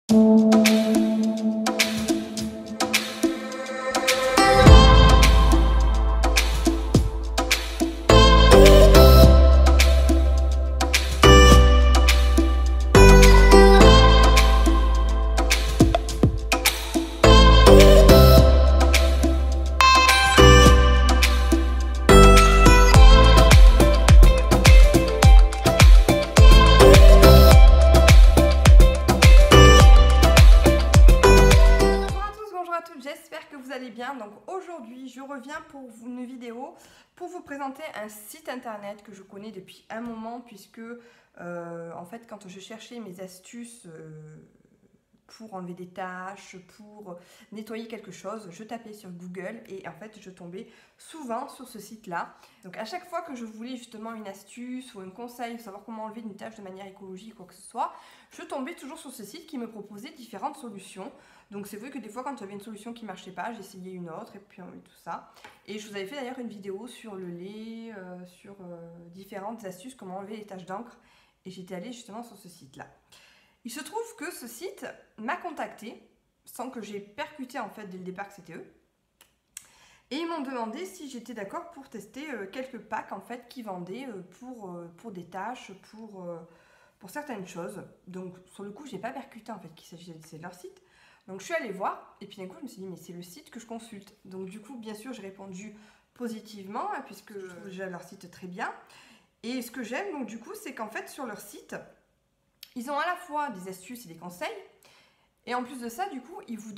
J'espère que vous allez bien. Donc aujourd'hui je reviens pour une vidéo pour vous présenter un site internet que je connais depuis un moment, puisque en fait quand je cherchais mes astuces pour enlever des tâches, pour nettoyer quelque chose, je tapais sur Google et en fait je tombais souvent sur ce site là. Donc à chaque fois que je voulais justement une astuce ou un conseil, savoir comment enlever une tâche de manière écologique ou quoi que ce soit, je tombais toujours sur ce site qui me proposait différentes solutions. Donc c'est vrai que des fois quand j'avais une solution qui ne marchait pas, j'essayais une autre et puis tout ça. Et je vous avais fait d'ailleurs une vidéo sur le lait, sur différentes astuces, comment enlever les taches d'encre, et j'étais allée justement sur ce site là. Il se trouve que ce site m'a contacté sans que j'ai percuté en fait dès le départ que c'était eux. Et ils m'ont demandé si j'étais d'accord pour tester quelques packs en fait qu'ils vendaient pour des tâches, pour certaines choses. Donc sur le coup, j'ai pas percuté en fait qu'il s'agissait de leur site. Donc je suis allée voir et puis d'un coup je me suis dit mais c'est le site que je consulte. Donc du coup bien sûr j'ai répondu positivement puisque je trouve déjà leur site très bien. Et ce que j'aime donc du coup c'est qu'en fait sur leur site, ils ont à la fois des astuces et des conseils, et en plus de ça, du coup, ils vous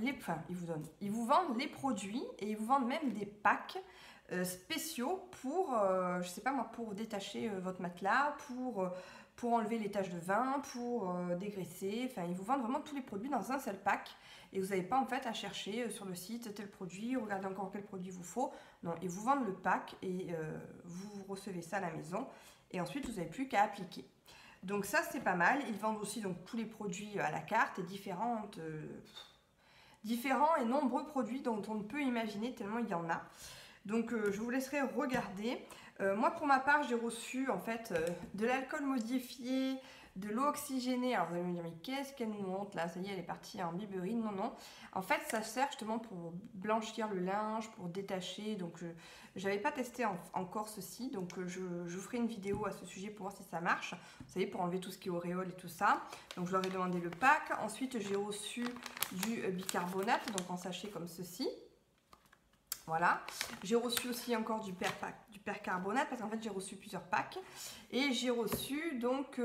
vous vendent les produits et ils vous vendent même des packs spéciaux pour, je sais pas moi, pour détacher votre matelas, pour enlever les taches de vin, pour dégraisser. Enfin, ils vous vendent vraiment tous les produits dans un seul pack et vous n'avez pas en fait à chercher sur le site tel produit, regardez encore quel produit vous faut. Non, ils vous vendent le pack et vous recevez ça à la maison et ensuite vous n'avez plus qu'à appliquer. Donc ça c'est pas mal. Ils vendent aussi donc tous les produits à la carte et différents et nombreux produits dont on ne peut imaginer tellement il y en a. Donc je vous laisserai regarder. Moi pour ma part j'ai reçu en fait de l'alcool modifié, de l'eau oxygénée. Alors vous allez me dire mais qu'est-ce qu'elle nous montre là? Ça y est, elle est partie en biberine. Non, non. En fait ça sert justement pour blanchir le linge, pour détacher. Donc je n'avais pas testé encore ceci. Donc je ferai une vidéo à ce sujet pour voir si ça marche. Vous savez, pour enlever tout ce qui est auréole et tout ça. Donc je leur ai demandé le pack. Ensuite j'ai reçu du bicarbonate, donc en sachet comme ceci. Voilà, j'ai reçu aussi encore du percarbonate parce qu'en fait j'ai reçu plusieurs packs et j'ai reçu donc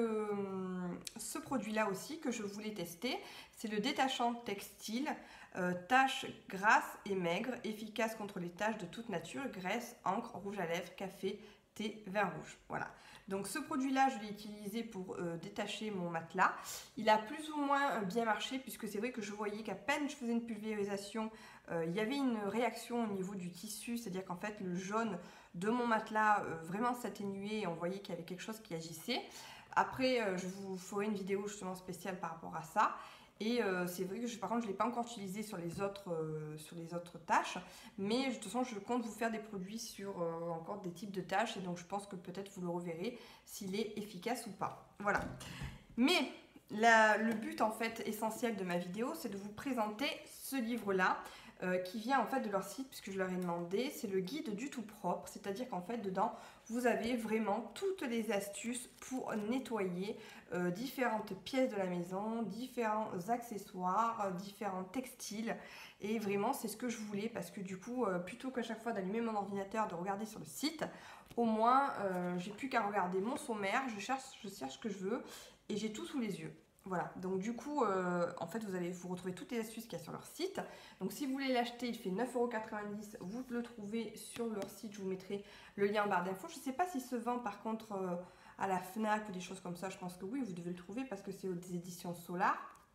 ce produit là aussi que je voulais tester. C'est le détachant textile, taches grasses et maigres, efficace contre les taches de toute nature, graisse, encre, rouge à lèvres, café, thé, vin rouge. Voilà. Donc ce produit-là, je l'ai utilisé pour détacher mon matelas. Il a plus ou moins bien marché puisque c'est vrai que je voyais qu'à peine je faisais une pulvérisation, il y avait une réaction au niveau du tissu, c'est-à-dire qu'en fait le jaune de mon matelas vraiment s'atténuait et on voyait qu'il y avait quelque chose qui agissait. Après, je vous ferai une vidéo justement spéciale par rapport à ça. Et c'est vrai que par contre je ne l'ai pas encore utilisé sur les autres tâches, mais de toute façon je compte vous faire des produits sur encore des types de tâches et donc je pense que peut-être vous le reverrez s'il est efficace ou pas. Voilà. Mais le but en fait essentiel de ma vidéo, c'est de vous présenter ce livre-là qui vient en fait de leur site puisque je leur ai demandé. C'est le guide du tout propre, c'est-à-dire qu'en fait dedans vous avez vraiment toutes les astuces pour nettoyer différentes pièces de la maison, différents accessoires, différents textiles, et vraiment c'est ce que je voulais parce que du coup plutôt qu'à chaque fois d'allumer mon ordinateur, de regarder sur le site, au moins j'ai plus qu'à regarder mon sommaire, je cherche ce que je veux et j'ai tout sous les yeux. Voilà, donc du coup, en fait, vous retrouvez toutes les astuces qu'il y a sur leur site. Donc si vous voulez l'acheter, il fait 9,90 €. Vous le trouvez sur leur site, je vous mettrai le lien en barre d'infos. Je ne sais pas s'il se vend par contre à la FNAC ou des choses comme ça. Je pense que oui, vous devez le trouver parce que c'est des éditions Solar.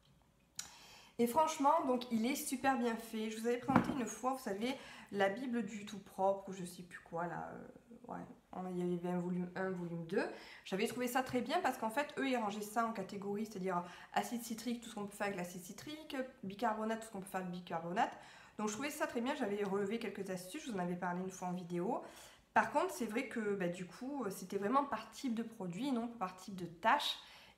Et franchement, donc il est super bien fait. Je vous avais présenté une fois, vous savez, la Bible du tout propre, ou je sais plus quoi là. Ouais, il y avait un volume 1, volume 2. J'avais trouvé ça très bien parce qu'en fait, eux, ils rangeaient ça en catégories, c'est-à-dire acide citrique, tout ce qu'on peut faire avec l'acide citrique, bicarbonate, tout ce qu'on peut faire avec bicarbonate. Donc je trouvais ça très bien, j'avais relevé quelques astuces, je vous en avais parlé une fois en vidéo. Par contre, c'est vrai que du coup, c'était vraiment par type de produit, non par type de tâche.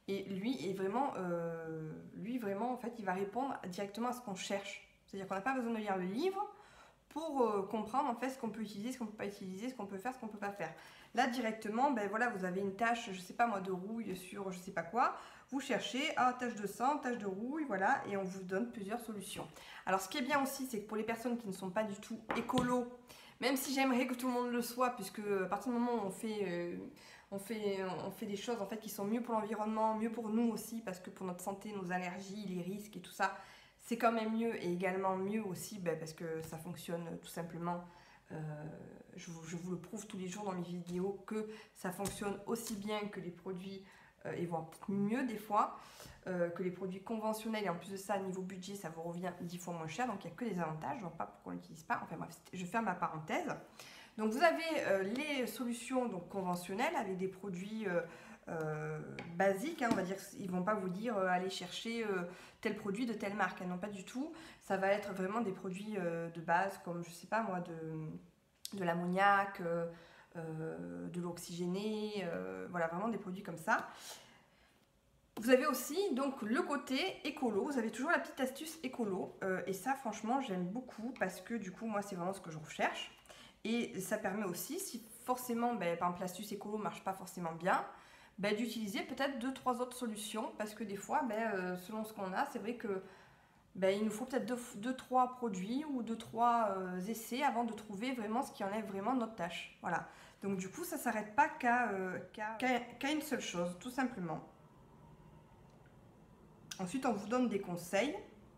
Et lui vraiment, en fait, il va répondre directement à ce qu'on cherche. C'est-à-dire qu'on n'a pas besoin de lire le livre pour comprendre en fait ce qu'on peut utiliser, ce qu'on ne peut pas utiliser, ce qu'on peut faire, ce qu'on ne peut pas faire. Là, directement, ben voilà, vous avez une tâche, je ne sais pas moi, de rouille sur je ne sais pas quoi. Vous cherchez, tâche de sang, tâche de rouille, voilà, et on vous donne plusieurs solutions. Alors, ce qui est bien aussi, c'est que pour les personnes qui ne sont pas du tout écolo, même si j'aimerais que tout le monde le soit, puisque à partir du moment où on fait des choses en fait qui sont mieux pour l'environnement, mieux pour nous aussi, parce que pour notre santé, nos allergies, les risques et tout ça, c'est quand même mieux, et également mieux aussi parce que ça fonctionne tout simplement. Je vous le prouve tous les jours dans mes vidéos que ça fonctionne aussi bien que les produits, et voire peut-être mieux des fois, que les produits conventionnels. Et en plus de ça, niveau budget, ça vous revient 10 fois moins cher. Donc il n'y a que des avantages, je ne vois pas pourquoi on l'utilise pas. Enfin bref, je ferme ma parenthèse. Donc vous avez les solutions donc, conventionnelles avec des produits basiques, hein, on va dire. Ils ne vont pas vous dire allez chercher tel produit de telle marque, hein, non pas du tout. Ça va être vraiment des produits de base comme je sais pas moi de l'ammoniac, de l'eau oxygénée, voilà vraiment des produits comme ça. Vous avez aussi donc le côté écolo, vous avez toujours la petite astuce écolo et ça franchement j'aime beaucoup parce que du coup moi c'est vraiment ce que je recherche et ça permet aussi si forcément par exemple l'astuce écolo marche pas forcément bien, d'utiliser peut-être 2-3 autres solutions parce que des fois selon ce qu'on a c'est vrai que il nous faut peut-être 2-3 produits ou 2-3 essais avant de trouver vraiment ce qui enlève vraiment notre tâche. Voilà. Donc du coup ça s'arrête pas qu'à une seule chose tout simplement. Ensuite, on vous donne des conseils,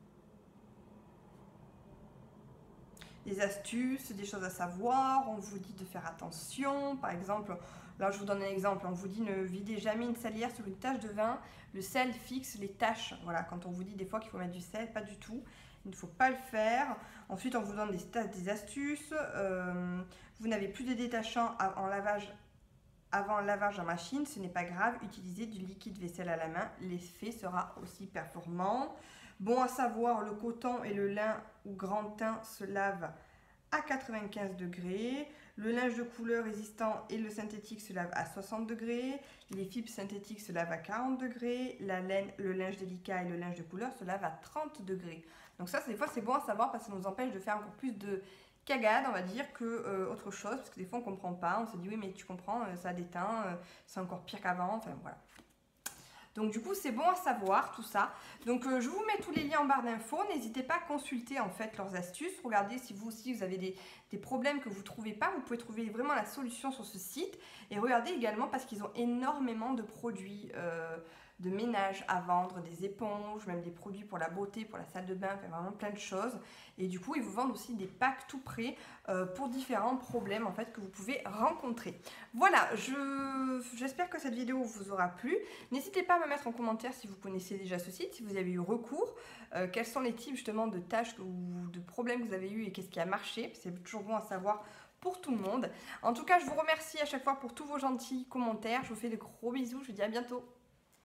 des astuces, des choses à savoir. On vous dit de faire attention. Par exemple, là je vous donne un exemple. On vous dit ne videz jamais une salière sur une tache de vin. Le sel fixe les taches. Voilà, quand on vous dit des fois qu'il faut mettre du sel, pas du tout. Il ne faut pas le faire. Ensuite, on vous donne des astuces. Vous n'avez plus de détachants avant lavage en machine, ce n'est pas grave, utilisez du liquide vaisselle à la main, l'effet sera aussi performant. Bon à savoir, le coton et le lin ou grand teint se lavent à 95 degrés, le linge de couleur résistant et le synthétique se lavent à 60 degrés, les fibres synthétiques se lavent à 40 degrés, la laine, le linge délicat et le linge de couleur se lavent à 30 degrés. Donc ça, des fois, c'est bon à savoir parce que ça nous empêche de faire encore plus de cagade, on va dire, que autre chose, parce que des fois on comprend pas, on se dit oui mais tu comprends, ça déteint, c'est encore pire qu'avant, enfin voilà. Donc du coup c'est bon à savoir tout ça. Donc je vous mets tous les liens en barre d'infos, n'hésitez pas à consulter en fait leurs astuces, regardez si vous aussi vous avez des problèmes que vous ne trouvez pas, vous pouvez trouver vraiment la solution sur ce site, et regardez également parce qu'ils ont énormément de produits de ménage à vendre, des éponges, même des produits pour la beauté, pour la salle de bain, enfin vraiment plein de choses. Et du coup, ils vous vendent aussi des packs tout prêts pour différents problèmes en fait que vous pouvez rencontrer. Voilà, j'espère que cette vidéo vous aura plu. N'hésitez pas à me mettre en commentaire si vous connaissez déjà ce site, si vous avez eu recours, quels sont les types justement de tâches ou de problèmes que vous avez eu et qu'est-ce qui a marché. C'est toujours bon à savoir pour tout le monde. En tout cas, je vous remercie à chaque fois pour tous vos gentils commentaires. Je vous fais de gros bisous, je vous dis à bientôt.